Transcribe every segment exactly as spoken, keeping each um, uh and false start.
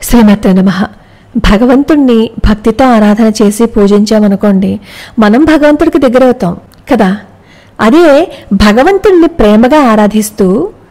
శ్రీమతే నమః. భగవంతుణ్ణి భక్తితో ఆరాధన చేసి పూజించామనుకోండి, మనం భగవంతుడికి దగ్గరవుతాం కదా. అదే భగవంతుణ్ణి ప్రేమగా ఆరాధిస్తూ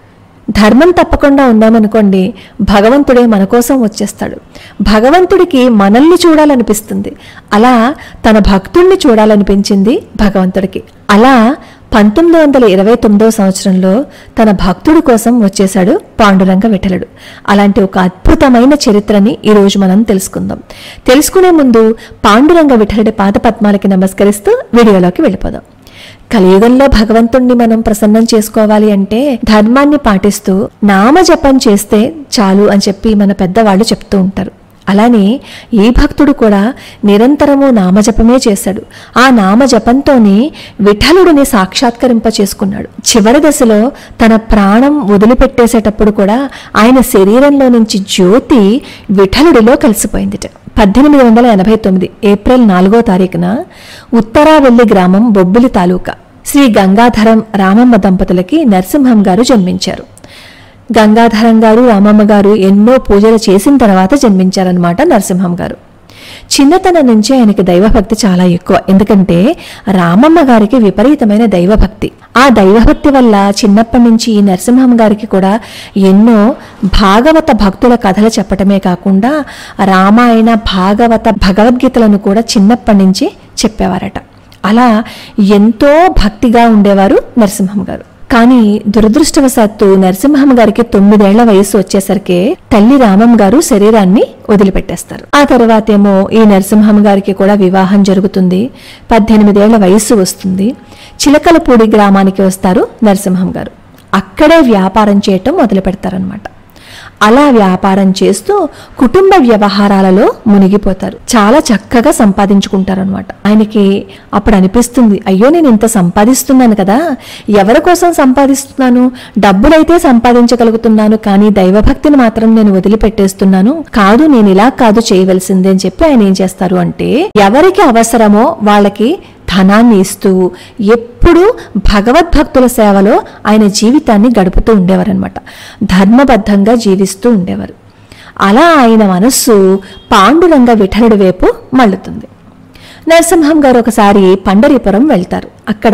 ధర్మం తప్పకుండా ఉన్నామనుకోండి, భగవంతుడే మన కోసం వచ్చేస్తాడు. భగవంతుడికి మనల్ని చూడాలనిపిస్తుంది. అలా తన భక్తుణ్ణి చూడాలనిపించింది భగవంతుడికి. అలా పంతొమ్మిది వందల ఇరవై తొమ్మిదవ సంవత్సరంలో తన భక్తుడి కోసం వచ్చేశాడు పాండురంగ విఠలుడు. అలాంటి ఒక అద్భుతమైన చరిత్రని ఈరోజు మనం తెలుసుకుందాం. తెలుసుకునే ముందు పాండురంగ విఠలుడి పాదపద్మాలకి నమస్కరిస్తూ వీడియోలోకి వెళ్ళిపోదాం. కలియుగంలో భగవంతుణ్ణి మనం ప్రసన్నం చేసుకోవాలి అంటే ధర్మాన్ని పాటిస్తూ నామజపం చేస్తే చాలు అని చెప్పి మన పెద్దవాళ్ళు చెప్తూ ఉంటారు. అలానే ఈ భక్తుడు కూడా నిరంతరము నామజపమే చేశాడు. ఆ నామజపంతోనే విఠలుడిని సాక్షాత్కరింప చేసుకున్నాడు. చివరి దశలో తన ప్రాణం వదిలిపెట్టేసేటప్పుడు కూడా ఆయన శరీరంలో నుంచి జ్యోతి విఠలుడిలో కలిసిపోయిందిట. పద్దెనిమిది వందల ఎనభై తొమ్మిది ఏప్రిల్ నాలుగో తారీఖున ఉత్తరావెల్లి గ్రామం బొబ్బిలి తాలూకా శ్రీ గంగాధరం రామమ్మ దంపతులకి నరసింహం గారు జన్మించారు. గంగాధరం గారు రామమ్మ గారు ఎన్నో పూజలు చేసిన తర్వాత జన్మించారనమాట నరసింహం గారు. చిన్నతనం నుంచి ఆయనకి దైవభక్తి చాలా ఎక్కువ. ఎందుకంటే రామమ్మ గారికి విపరీతమైన దైవభక్తి. ఆ దైవభక్తి వల్ల చిన్నప్పటి నుంచి ఈ నరసింహం గారికి కూడా ఎన్నో భాగవత భక్తుల కథలు చెప్పటమే కాకుండా రామాయణ భాగవత భగవద్గీతలను కూడా చిన్నప్పటి నుంచి చెప్పేవారట. అలా ఎంతో భక్తిగా ఉండేవారు నరసింహం గారు. కానీ దురదృష్టవశాత్తు నరసింహం గారికి తొమ్మిదేళ్ల వయసు వచ్చేసరికి తల్లి రామమ్మ గారు శరీరాన్ని వదిలిపెట్టేస్తారు. ఆ తర్వాతేమో ఈ నరసింహం గారికి కూడా వివాహం జరుగుతుంది. పద్దెనిమిదేళ్ల వయసు వస్తుంది. చిలకలపూడి గ్రామానికి వస్తారు నరసింహం గారు. అక్కడే వ్యాపారం చేయటం మొదలు పెడతారనమాట. అలా వ్యాపారం చేస్తూ కుటుంబ వ్యవహారాలలో మునిగిపోతారు. చాలా చక్కగా సంపాదించుకుంటారనమాట. ఆయనకి అప్పుడు అనిపిస్తుంది, అయ్యో నేను ఇంత సంపాదిస్తున్నాను కదా, ఎవరి కోసం సంపాదిస్తున్నాను? డబ్బులైతే సంపాదించగలుగుతున్నాను, కానీ దైవభక్తిని మాత్రం నేను వదిలిపెట్టేస్తున్నాను. కాదు, నేను ఇలా కాదు చేయవలసిందే అని చెప్పి ఆయన ఏం చేస్తారు అంటే ఎవరికి అవసరమో వాళ్ళకి ధనాన్ని ఇస్తూ ఎప్పుడూ భగవద్భక్తుల సేవలో ఆయన జీవితాన్ని గడుపుతూ ఉండేవారనమాట. ధర్మబద్ధంగా జీవిస్తూ ఉండేవారు. అలా ఆయన మనస్సు పాండురంగ విఠలుడి వైపు మళ్ళుతుంది. నరసింహం గారు ఒకసారి పండరీపురం వెళ్తారు. అక్కడ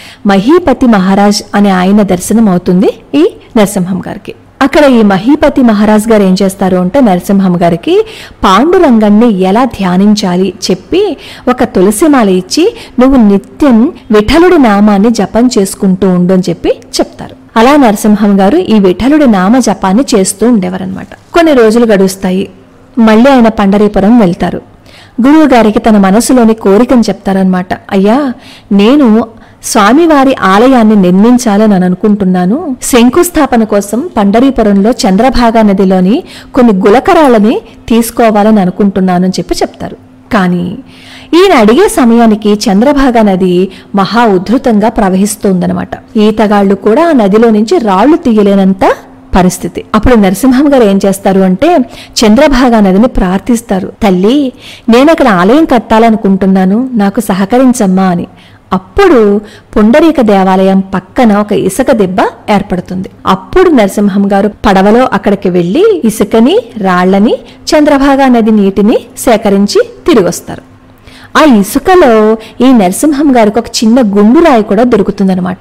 మహీపతి మహారాజ్ అనే ఆయన దర్శనం అవుతుంది ఈ నరసింహం గారికి. అక్కడ ఈ మహీపతి మహారాజ్ గారు ఏం చేస్తారు అంటే నరసింహం గారికి పాండురంగణ్ణి ఎలా ధ్యానించాలి చెప్పి ఒక తులసిమాల ఇచ్చి నువ్వు నిత్యం విఠలుడి నామాన్ని జపం చేసుకుంటూ ఉండు అని చెప్పి చెప్తారు. అలా నరసింహం గారు ఈ విఠలుడి నామ జపాన్ని చేస్తూ ఉండేవారనమాట. కొన్ని రోజులు గడుస్తాయి. మళ్ళీ ఆయన పండరీపురం వెళ్తారు. గురువు గారికి తన మనసులోని కోరికను చెప్తారనమాట. అయ్యా, నేను స్వామివారి ఆలయాన్ని నిర్మించాలని అని అనుకుంటున్నాను. శంకుస్థాపన కోసం పండరీపురంలో చంద్రభాగా నదిలోని కొన్ని గులకరాలని తీసుకోవాలని అనుకుంటున్నాను అని చెప్పి చెప్తారు. కానీ ఈయన అడిగే సమయానికి చంద్రభాగా నది మహా ఉధృతంగా ప్రవహిస్తోందనమాట. ఈతగాళ్లు కూడా ఆ నదిలో నుంచి రాళ్లు తీయలేనంత పరిస్థితి. అప్పుడు నరసింహం గారు ఏం చేస్తారు అంటే చంద్రభాగా నదిని ప్రార్థిస్తారు. తల్లి, నేను అక్కడ ఆలయం కట్టాలనుకుంటున్నాను, నాకు సహకరించమ్మా అని. అప్పుడు పుండరీక దేవాలయం పక్కన ఒక ఇసుక దెబ్బ ఏర్పడుతుంది. అప్పుడు నరసింహం గారు పడవలో అక్కడికి వెళ్లి ఇసుకని రాళ్లని చంద్రభాగా నది నీటిని సేకరించి తిరిగి వస్తారు. ఆ ఇసుకలో ఈ నరసింహం గారికి ఒక చిన్న గుండురాయి కూడా దొరుకుతుందనమాట.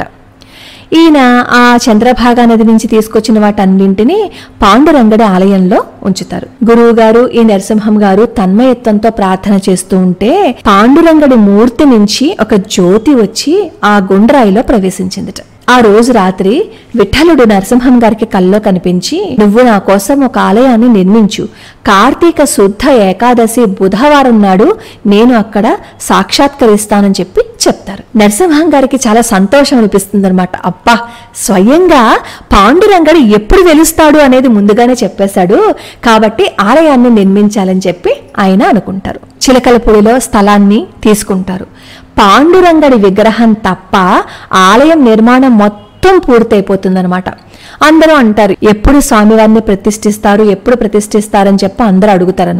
ఈయన ఆ చంద్రభాగా నది నుంచి తీసుకొచ్చిన వాటన్నింటినీ పాండురంగడి ఆలయంలో ఉంచుతారు. గురువు గారు ఈ నరసింహం గారు తన్మయత్వంతో ప్రార్థన చేస్తూ ఉంటే పాండురంగడి మూర్తి నుంచి ఒక జ్యోతి వచ్చి ఆ గుండ్రాయిలో ప్రవేశించిందిట. ఆ రోజు రాత్రి విఠలుడు నరసింహం గారికి కల్లో కనిపించి, నువ్వు నా కోసం ఒక ఆలయాన్ని నిర్మించు, కార్తీక శుద్ధ ఏకాదశి బుధవారం నాడు నేను అక్కడ సాక్షాత్కరిస్తానని చెప్పి చెప్తారు. నరసింహం గారికి చాలా సంతోషం అనిపిస్తుంది అనమాట. అబ్బా, స్వయంగా పాండురంగడు ఎప్పుడు వెలుస్తాడు అనేది ముందుగానే చెప్పేశాడు, కాబట్టి ఆలయాన్ని నిర్మించాలని చెప్పి ఆయన అనుకుంటారు. చిలకలపూడిలో స్థలాన్ని తీసుకుంటారు. పాండురంగడి విగ్రహం తప్ప ఆలయం నిర్మాణం మొత్తం పూర్తయిపోతుందనమాట. అందరూ అంటారు, ఎప్పుడు స్వామివారిని ప్రతిష్ఠిస్తారు ఎప్పుడు ప్రతిష్ఠిస్తారని చెప్పి అందరూ అడుగుతారనమాట.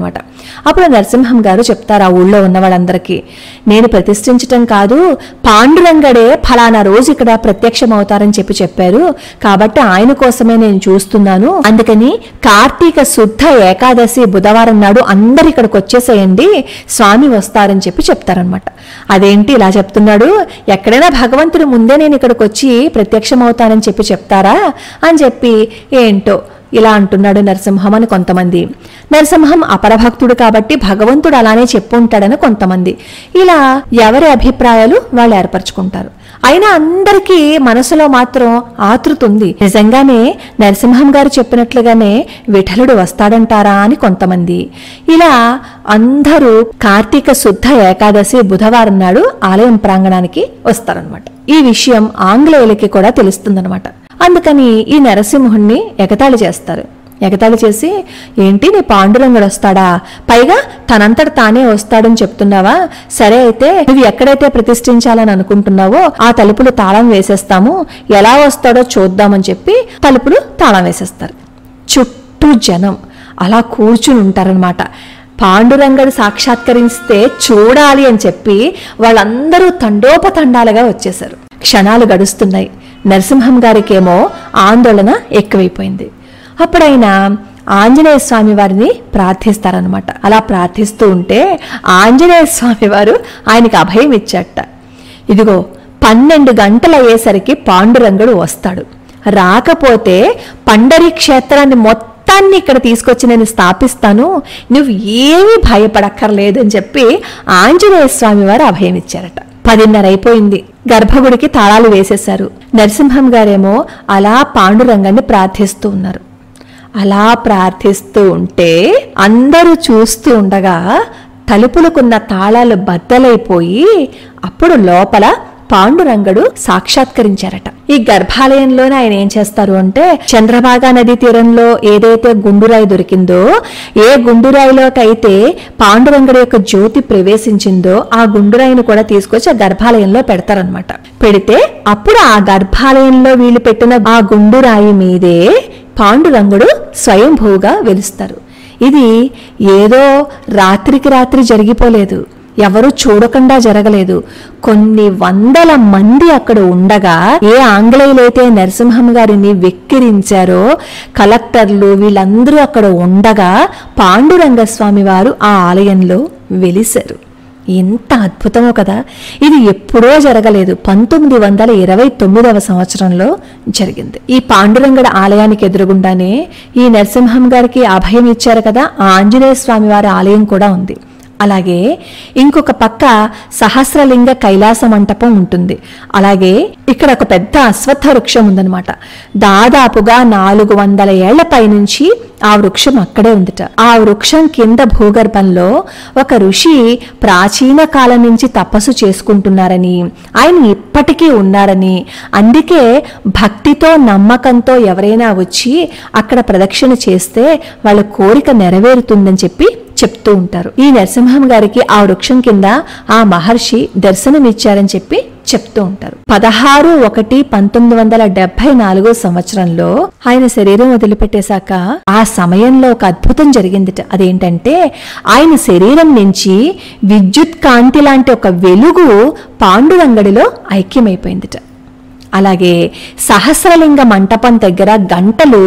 అప్పుడు నరసింహం గారు చెప్తారు ఆ ఊళ్ళో ఉన్న వాళ్ళందరికీ, నేను ప్రతిష్ఠించటం కాదు, పాండురంగడే ఫలానా రోజు ఇక్కడ ప్రత్యక్షం అవుతారని చెప్పి చెప్పారు, కాబట్టి ఆయన కోసమే నేను చూస్తున్నాను, అందుకని కార్తీక శుద్ధ ఏకాదశి బుధవారం నాడు అందరు ఇక్కడికి వచ్చేసేయండి, స్వామి వస్తారని చెప్పి చెప్తారనమాట. అదేంటి ఇలా చెప్తున్నాడు, ఎక్కడైనా భగవంతుడి ముందే నేను ఇక్కడికి వచ్చి ప్రత్యక్షం అవుతానని చెప్పి చెప్తారా అని చెప్పి ఏంటో ఇలా అంటున్నాడు నరసింహం అని కొంతమంది. నరసింహం అపరభక్తుడు కాబట్టి భగవంతుడు అలానే చెప్పుంటాడని కొంతమంది. ఇలా ఎవరి అభిప్రాయాలు వాళ్ళు ఏర్పరచుకుంటారు. అయినా అందరికీ మనసులో మాత్రం ఆతృత ఉంది. నిజంగానే నరసింహం గారు చెప్పినట్లుగానే విఠలుడు వస్తాడంటారా అని కొంతమంది. ఇలా అందరూ కార్తీక శుద్ధ ఏకాదశి బుధవారం నాడు ఆలయం ప్రాంగణానికి వస్తారనమాట. ఈ విషయం ఆంగ్లేయులకి కూడా తెలుస్తుందనమాట. అందుకని ఈ నరసింహుణ్ణి ఎగతాళి చేస్తారు. ఎగతాళి చేసి, ఏంటి నీ పాండురంగుడు వస్తాడా, పైగా తనంతట తానే వస్తాడని చెప్తున్నావా, సరే అయితే నువ్వు ఎక్కడైతే ప్రతిష్ఠించాలని అనుకుంటున్నావో ఆ తలుపులు తాళం వేసేస్తాము, ఎలా వస్తాడో చూద్దామని చెప్పి తలుపులు తాళం వేసేస్తారు. చుట్టూ జనం అలా కూర్చుని ఉంటారనమాట. పాండురంగడు సాక్షాత్కరిస్తే చూడాలి అని చెప్పి వాళ్ళందరూ తండోపతండాలుగా వచ్చేశారు. క్షణాలు గడుస్తున్నాయి. నరసింహం గారికేమో ఆందోళన ఎక్కువైపోయింది. అప్పుడైనా ఆంజనేయ స్వామి వారిని ప్రార్థిస్తారనమాట. అలా ప్రార్థిస్తూ ఉంటే ఆంజనేయ స్వామి వారు ఆయనకి అభయం ఇచ్చట. ఇదిగో పన్నెండు గంటలు అయ్యేసరికి పాండురంగుడు వస్తాడు, రాకపోతే పండరీ క్షేత్రాన్ని మొత్తాన్ని ఇక్కడ తీసుకొచ్చి నేను స్థాపిస్తాను, నువ్వు ఏమీ భయపడక్కర్లేదు అని చెప్పి ఆంజనేయ స్వామి వారు అభయం ఇచ్చారట. పదిన్నర అయిపోయింది. గర్భగుడికి తాళాలు వేసేశారు. నరసింహం గారేమో అలా పాండురంగాన్ని ప్రార్థిస్తూ ఉన్నారు. అలా ప్రార్థిస్తూ ఉంటే అందరూ చూస్తూ ఉండగా తలుపులకున్న తాళాలు బద్దలైపోయి అప్పుడు లోపల పాండురంగడు సాక్షాత్కరించారట. ఈ గర్భాలయంలోనే ఆయన ఏం చేస్తారు అంటే, చంద్రభాగా నదీ తీరంలో ఏదైతే గుండురాయి దొరికిందో, ఏ గుండురాయిలోకైతే పాండురంగడు యొక్క జ్యోతి ప్రవేశించిందో ఆ గుండురాయిని కూడా తీసుకొచ్చి ఆ గర్భాలయంలో పెడతారనమాట. పెడితే అప్పుడు ఆ గర్భాలయంలో వీళ్ళు పెట్టిన ఆ గుండురాయి మీదే పాండురంగుడు స్వయంభూగా వెలుస్తారు. ఇది ఏదో రాత్రికి రాత్రి జరిగిపోలేదు, ఎవరు చూడకుండా జరగలేదు. కొన్ని వందల మంది అక్కడ ఉండగా, ఏ ఆంగ్లేయులైతే నరసింహం గారిని వెక్కిరించారో కలెక్టర్లు వీళ్ళందరూ అక్కడ ఉండగా పాండురంగ స్వామి వారు ఆ ఆలయంలో వెలిశారు. ఎంత అద్భుతమో కదా. ఇది ఎప్పుడో జరగలేదు, పంతొమ్మిది వందల ఇరవై తొమ్మిదవ సంవత్సరంలో జరిగింది. ఈ పాండురంగడ ఆలయానికి ఎదురుగుండానే ఈ నరసింహం గారికి అభయం ఇచ్చారు కదా ఆ ఆంజనేయ స్వామి వారి ఆలయం కూడా ఉంది. అలాగే ఇంకొక పక్క సహస్రలింగ కైలాస మంటపం ఉంటుంది. అలాగే ఇక్కడ ఒక పెద్ద అశ్వత్థ వృక్షం ఉందన్నమాట. దాదాపుగా నాలుగు వందల ఏళ్ల పైనుంచి ఆ వృక్షం అక్కడే ఉందిట. ఆ వృక్షం కింద భూగర్భంలో ఒక ఋషి ప్రాచీన కాలం నుంచి తపస్సు చేసుకుంటున్నారని, ఆయన ఇప్పటికీ ఉన్నారని, అందుకే భక్తితో నమ్మకంతో ఎవరైనా వచ్చి అక్కడ ప్రదక్షిణ చేస్తే వాళ్ళ కోరిక నెరవేరుతుందని చెప్పి చెప్తూ ఉంటారు. ఈ నరసింహం గారికి ఆ వృక్షం కింద ఆ మహర్షి దర్శనమిచ్చారని చెప్పి చెప్తూ ఉంటారు. పదహారు ఒకటి పంతొమ్మిది వందల డెబ్బై నాలుగో సంవత్సరంలో ఆయన శరీరం వదిలిపెట్టేశాక ఆ సమయంలో ఒక అద్భుతం జరిగిందిట. అదేంటంటే ఆయన శరీరం నుంచి విద్యుత్ కాంతి లాంటి ఒక వెలుగు పాండురంగడిలో ఐక్యమైపోయిందిట. అలాగే సహస్రలింగ మంటపం దగ్గర గంటలు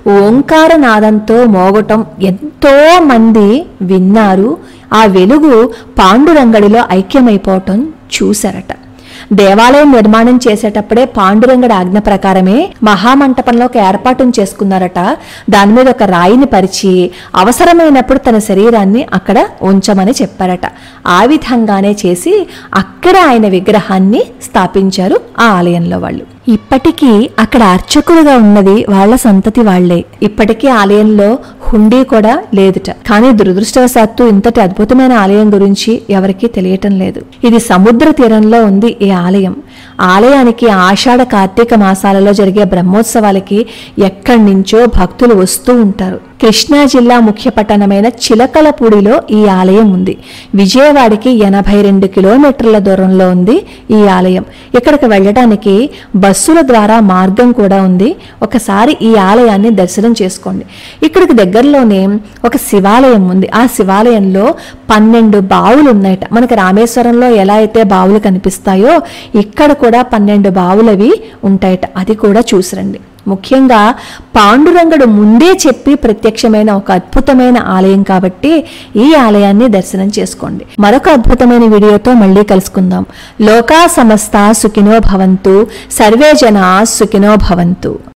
ఓంకారనాదంతో మోగటం ఎంతో మంది విన్నారు. ఆ వెలుగు పాండురంగడిలో ఐక్యమైపోవటం చూశారట. దేవాలయం నిర్మాణం చేసేటప్పుడే పాండురంగడి ఆజ్ఞ ప్రకారమే మహామంటపంలో ఒక ఏర్పాటును చేసుకున్నారట. దాని మీద ఒక రాయిని పరిచి అవసరమైనప్పుడు తన శరీరాన్ని అక్కడ ఉంచమని చెప్పారట. ఆ విధంగానే చేసి అక్కడ ఆయన విగ్రహాన్ని స్థాపించారు ఆ ఆలయంలో వాళ్ళు. ఇప్పటికీ అక్కడ అర్చకులుగా ఉన్నది వాళ్ల సంతతి వాళ్లే. ఇప్పటికీ ఆలయంలో హుండీ కూడా లేదుట. కానీ దురదృష్టవశాత్తు ఇంతటి అద్భుతమైన ఆలయం గురించి ఎవరికీ తెలియటం లేదు. ఇది సముద్ర తీరంలో ఉంది ఈ ఆలయం. ఆలయానికి ఆషాఢ కార్తీక మాసాలలో జరిగే బ్రహ్మోత్సవాలకి ఎక్కడి నుంచో భక్తులు వస్తూ ఉంటారు. కృష్ణా జిల్లా ముఖ్య పట్టణమైన చిలకలపూడిలో ఈ ఆలయం ఉంది. విజయవాడకి ఎనభై రెండు కిలోమీటర్ల దూరంలో ఉంది ఈ ఆలయం. ఇక్కడికి వెళ్ళడానికి బస్సుల ద్వారా మార్గం కూడా ఉంది. ఒకసారి ఈ ఆలయాన్ని దర్శనం చేసుకోండి. ఇక్కడికి దగ్గరలోనే ఒక శివాలయం ఉంది. ఆ శివాలయంలో పన్నెండు బావులు ఉన్నాయట. మనకి రామేశ్వరంలో ఎలా అయితే బావులు కనిపిస్తాయో ఇక్కడ కూడా పన్నెండు బావులవి ఉంటాయట. అది కూడా చూసిరండి. ముఖ్యంగా పాండురంగడు ముందే చెప్పి ప్రత్యక్షమైన ఒక అద్భుతమైన ఆలయం కాబట్టి ఈ ఆలయాన్ని దర్శనం చేసుకోండి. మరొక అద్భుతమైన వీడియోతో మళ్ళీ కలుసుకుందాం. లోకా సమస్త సుఖినో భవంతు, సర్వే జనా సుఖినో భవంతు.